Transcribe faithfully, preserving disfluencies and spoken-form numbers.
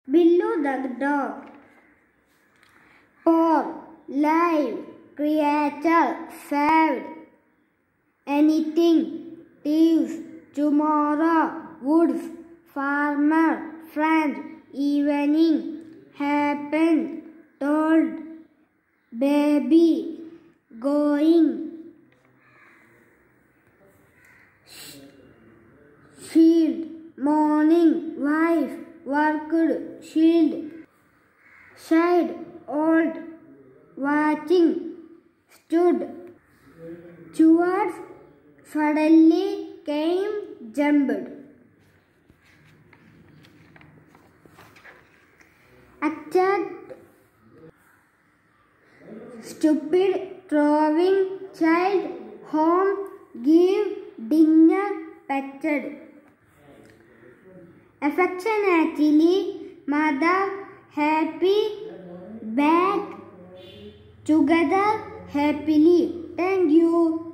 Billu the dog. Poor, live, creature, saved. Anything, thieves, tomorrow, woods, farmer, friend, evening, happened, told, baby, going, shield, morning, wife, worked, shield, side, old, watching, stood, towards, suddenly, came, jumped. Acted, stupid, throwing, child, home, give, dinner, petted. Affectionately, mother, happy, back, together, happily. Thank you.